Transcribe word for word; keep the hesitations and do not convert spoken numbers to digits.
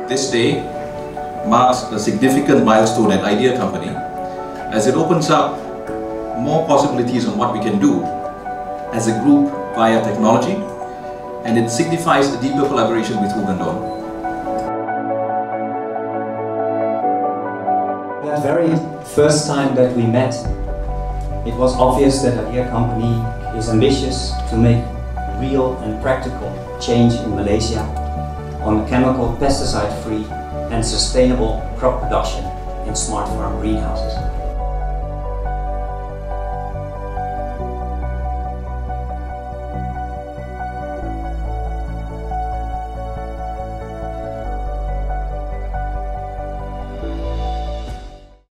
This day marks a significant milestone at Idea Company as it opens up more possibilities on what we can do as a group via technology, and it signifies a deeper collaboration with Hoogendoorn. The very first time that we met, it was obvious that Idea Company is ambitious to make real and practical change in Malaysia on chemical, pesticide-free and sustainable crop production in smart farm greenhouses.